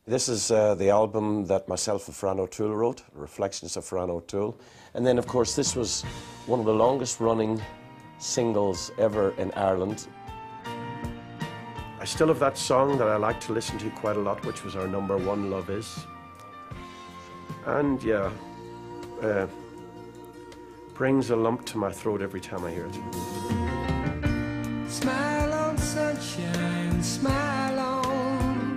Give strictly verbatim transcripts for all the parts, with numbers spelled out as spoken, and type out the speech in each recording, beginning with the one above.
This is uh, the album that myself and Fran O'Toole wrote, Reflections of Fran O'Toole. And then, of course, this was one of the longest running singles ever in Ireland. I still have that song that I like to listen to quite a lot, which was our number one, Love Is. And yeah, uh, brings a lump to my throat every time I hear it. Smile on sunshine, smile on.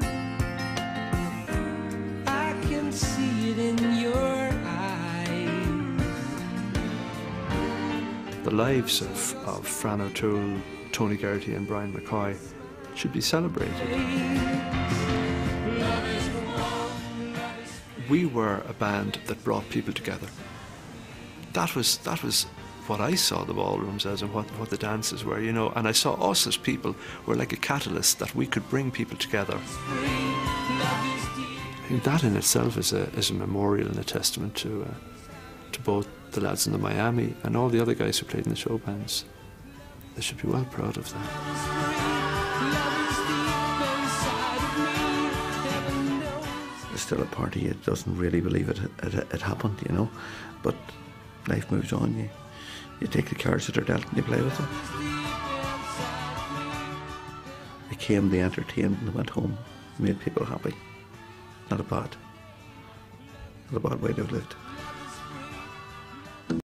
I can see it in your eyes. The lives of, of Fran O'Toole, Tony Geraghty and Brian McCoy should be celebrated. We were a band that brought people together. That was, that was what I saw the ballrooms as and what, what the dances were, you know, and I saw us as people were like a catalyst that we could bring people together. I think that in itself is a, is a memorial and a testament to, uh, to both the lads in the Miami and all the other guys who played in the show bands. They should be well proud of that. It's still a party. It doesn't really believe it, it, it happened, you know, but life moves on. You, you take the cards that are dealt and you play with them. They came, they entertained and they went home, made people happy. Not a bad, not a bad way to have lived.